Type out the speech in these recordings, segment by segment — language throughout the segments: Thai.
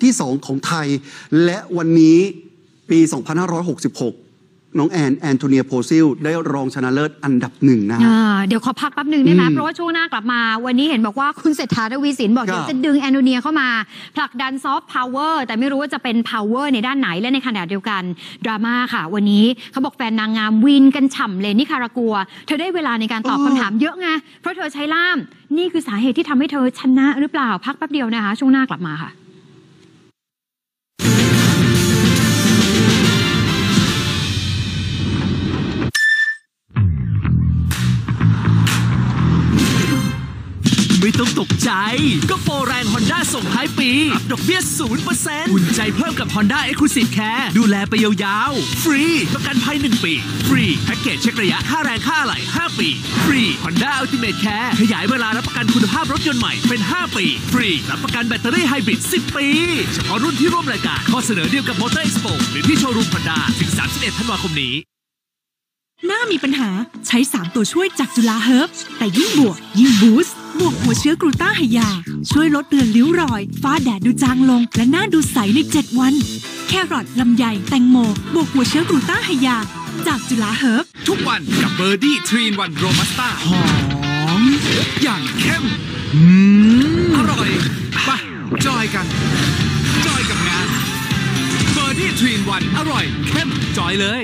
ที่2ของไทยและวันนี้ปี 2566น้องแอนโทเนียโพซิลได้รองชนะเลิศอันดับ1นะเดี๋ยวขอพักแป๊บหนึ่งได้ไหมเพราะว่าช่วงหน้ากลับมาวันนี้เห็นบอกว่าคุณเศรษฐาทวีสินบอกเดี๋ยวจะดึงแอนโทเนียเข้ามาผลักดันซอฟต์พาวเวอร์แต่ไม่รู้ว่าจะเป็นพาวเวอร์ในด้านไหนและในขณะเดียวกันดราม่าค่ะวันนี้เขาบอกแฟนนางงามวินกันฉ่ำเลยนิคารากัวเธอได้เวลาในการตอบคำถามเยอะไงเพราะเธอใช้ล่ามนี่คือสาเหตุที่ทำให้เธอชนะหรือเปล่าพักแป๊บเดียวนะคะช่วงหน้ากลับมาค่ะไม่ต้องตกใจก็โปรแรง Honda ส่งท้ายปีรับดอกเบี้ย 0% อุ่นใจเพิ่มกับ Honda Exclusive Care ดูแลไปยาวๆฟรีประกันภัย1 ปีฟรีแพ็กเกจเช็คระยะค่าแรงค่าอะไหล่5 ปีฟรี Honda Ultimate Care ขยายเวลารับประกันคุณภาพรถยนต์ใหม่เป็น5 ปีฟรีรับประกันแบตเตอรี่ไฮบริด10 ปีเฉพาะรุ่นที่ร่วมรายการข้อเสนอเดียวกับ Motor Expo หรือที่โชว์รูม Honda ถึง31 ธันวาคมนี้หน้ามีปัญหาใช้3ตัวช่วยจากจุฬาเฮิร์บแต่ยิ่งบวกยิ่งบูสต์บวกหัวเชื้อกลูต้าไฮยาช่วยลดเลือนริ้วรอยฝ้าแดดดูจางลงและหน้าดูใสใน7 วันแครอทลำไยแตงโมบวกหัวเชื้อกลูต้าไฮยาจากจุฬาเฮิร์บทุกวันกับเบอร์ดี้ทรีนวันโรบัสต้าหอมอย่างเข้มอร่อยไปจอยกันจอยกับงานเบอร์ดี้ทรีนวันอร่อยเข้มจอยเลย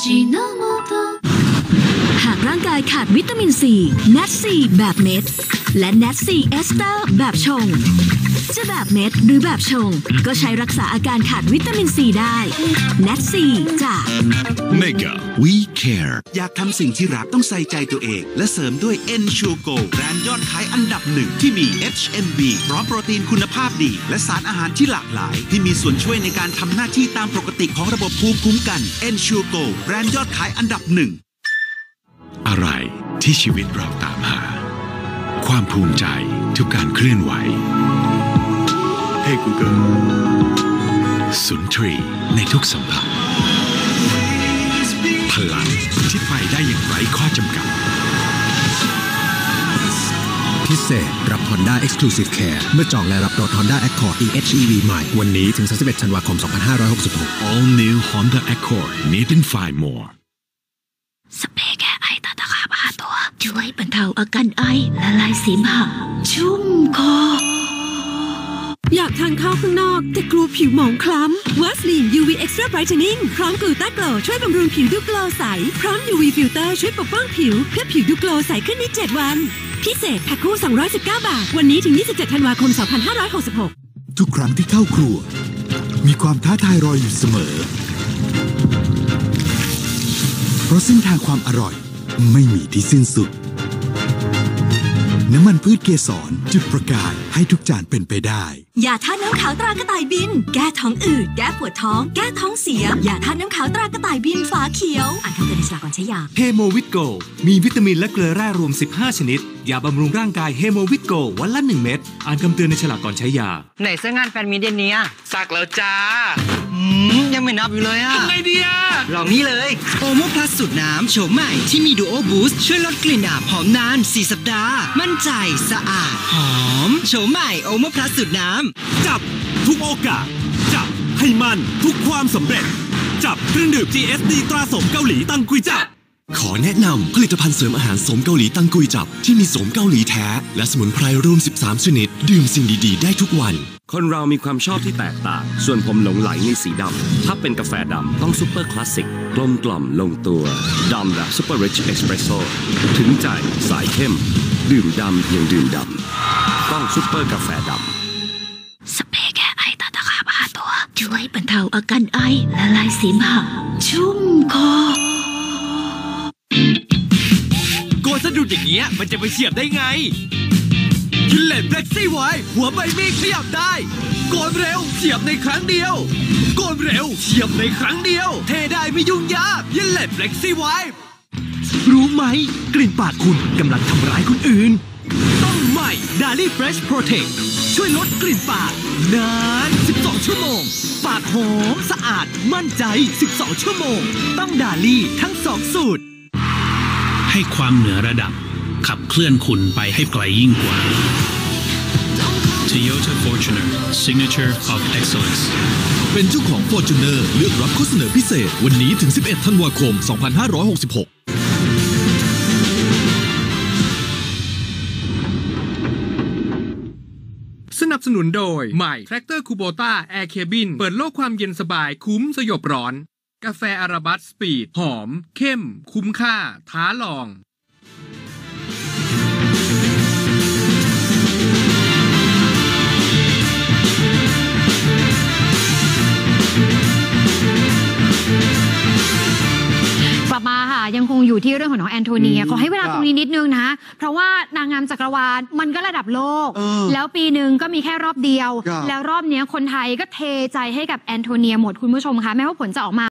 หากร่างกายขาดวิตามินซีเนทซีแบบเม็ดและเนทซีเอสเตอร์แบบชงจะแบบเม็ดหรือแบบชงก็ใช้รักษาอาการขาดวิตามินซีได้เนทซีจาก Mega We Care อยากทำสิ่งที่รักต้องใส่ใจตัวเองและเสริมด้วย Ensure แบรนด์ยอดขายอันดับ1ที่มี HMB พร้อมโปรตีนคุณภาพดีและสารอาหารที่หลากหลายที่มีส่วนช่วยในการทำหน้าที่ตามปกติของระบบภูมิคุ้มกัน Ensure แบรนด์ยอดขายอันดับ1 อะไรที่ชีวิตเราตามหาความภูมิใจทุกการเคลื่อนไหวให้ Google สุนทรีในทุกสัมผัสพลังที่ไปได้อย่างไร้ข้อจำกัดพิเศษรับ Honda Exclusive Care เมื่อจองและรับรถ Honda Accord EHEV ใหม่วันนี้ถึง31 ธันวาคม 2566 All New Honda Accord Need and Find More สเปรย์แก้ไอตาตะขาบ5 ตัวช่วยบรรเทาอาการไอละลายเสมหะชุ่มคออยากทานข้าวข้างนอกแต่กลัวผิวหมองคล้ำวัสลีน UV Extra Brightening พร้อมกลูต้าโกลช่วยบำรุงผิวดูโกลใสพร้อม UV Filter ช่วยปกป้องผิวเพื่อผิวดูโกลใสขึ้นใน7 วันพิเศษแพ็คคู่219 บาทวันนี้ถึง27 ธันวาคม 2566 ทุกครั้งที่เข้าครัวมีความท้าทายรออยู่เสมอเพราะเส้นทางความอร่อยไม่มีที่สิ้นสุดน้ำมันพืชเกสรจุดประกายให้ทุกจานเป็นไปได้ยาธาตุน้ำขาวตรากระต่ายบินแก้ท้องอืดแก้ปวดท้องแก้ท้องเสียยาธาตุน้ำขาวตรากระต่ายบินฝาเขียวอ่านคำเตือนในฉลากก่อนใช้ยาเฮโมวิตโกมีวิตามินและเกลือแร่รวม15 ชนิดยาบำรุงร่างกายเฮโมวิตโกวันละ1 เม็ดอ่านคำเตือนในฉลากก่อนใช้ยาไหนเสื้องานแฟนมีเดนเนียสักแล้วจ้ายังไม่นับอยู่เลยอะทำไงดีอะลองนี่เลยโอโมพลัสสูตรน้ำโฉมใหม่ที่มีดูโอบูสต์ช่วยลดกลิ่นอับหอมนาน4 สัปดาห์มั่นใจสะอาดหอมโฉมใหม่โอโมพลัสสูตรน้ำจับทุกโอกาสจับให้มันทุกความสำเร็จจับเครื่องดื่ม GSD ตราสมเกาหลีตังกุยจับขอแนะนำผลิตภัณฑ์เสริมอาหารสมเกาหลีตังกุยจับที่มีสมเกาหลีแท้และสมุนไพรรวม13 ชนิดดื่มสิ่งดีๆได้ทุกวันคนเรามีความชอบที่แตกต่างส่วนผมหลงไหลในสีดำถ้าเป็นกาแฟดำต้องซุปเปอร์คลาสสิกกลมกล่อมลงตัวดำแบบซุปเปอร์ริชเอสเปรสโซ่ถึงใจสายเข้มดื่มดำเพียงดื่มดำต้องซุปเปอร์กาแฟดำสเปรย์แก้ไอตาตะขาบ5 ตัวช่วยบรรเทาอาการไอละลายเสมหะชุ่มคอโกนสะดุดอย่างเงี้ยมันจะไปเฉียบได้ไงคินเลนเฟล็กซี่ไว้หัวใบมีดขยับได้โกนเร็วเฉียบในครั้งเดียวโกนเร็วเฉียบในครั้งเดียวเทได้ไม่ยุ่งยากคินเลนเฟล็กซี่ไว้รู้ไหมกลิ่นปากคุณกำลังทำร้ายคนอื่นต้องใหม่ดาลี่เฟรชโปรเทคช่วยลดกลิ่นปากนาน12 ชั่วโมงปากหอมสะอาดมั่นใจ12 ชั่วโมงต้องดาลี่ทั้ง2 สูตรให้ความเหนือระดับขับเคลื่อนคุณไปให้ไกลยิ่งกว่า Toyota Fortuner Signature of Excellence เป็นเจ้าของ Fortuner เลือกรับข้อเสนอพิเศษวันนี้ถึง 11 ธันวาคม 2566 สนับสนุนโดยใหม่ Tractor Kubota Air Cabin เปิดโลกความเย็นสบายคุ้มสยบร้อนกาแฟอาราบัสสปีดหอมเข้มคุ้มค่าท้าลองกลับมาค่ะยังคงอยู่ที่เรื่องของน้องแอนโทเนียขอให้เวลาตรงนี้นิดนึงนะเพราะว่านางงามจักรวาลมันก็ระดับโลกแล้วปีหนึ่งก็มีแค่รอบเดียวแล้วรอบนี้คนไทยก็เทใจให้กับแอนโทเนียหมดคุณผู้ชมคะแม้ว่าผลจะออกมา